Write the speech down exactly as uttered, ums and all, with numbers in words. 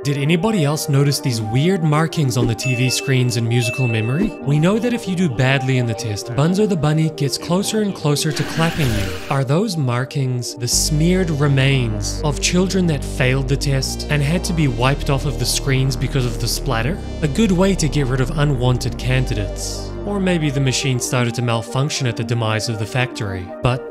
Did anybody else notice these weird markings on the T V screens in musical memory? We know that if you do badly in the test, Bunzo the bunny gets closer and closer to clapping you. Are those markings the smeared remains of children that failed the test and had to be wiped off of the screens because of the splatter? A good way to get rid of unwanted candidates. Or maybe the machine started to malfunction at the demise of the factory. But